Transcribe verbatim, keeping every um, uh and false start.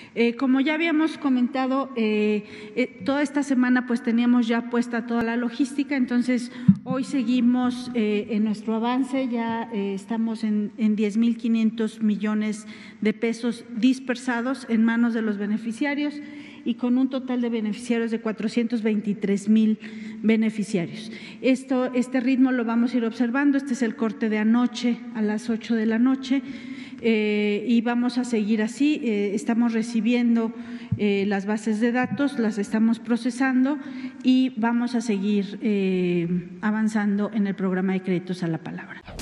Eh, como ya habíamos comentado, eh, eh, toda esta semana pues teníamos ya puesta toda la logística, entonces hoy seguimos eh, en nuestro avance, ya eh, estamos en, en diez mil quinientos millones de pesos dispersados en manos de los beneficiarios y con un total de beneficiarios de cuatrocientos veintitrés mil beneficiarios. Esto, este ritmo lo vamos a ir observando, este es el corte de anoche a las ocho de la noche. Eh, y vamos a seguir así, eh, estamos recibiendo eh, las bases de datos, las estamos procesando y vamos a seguir eh, avanzando en el programa de créditos a la palabra.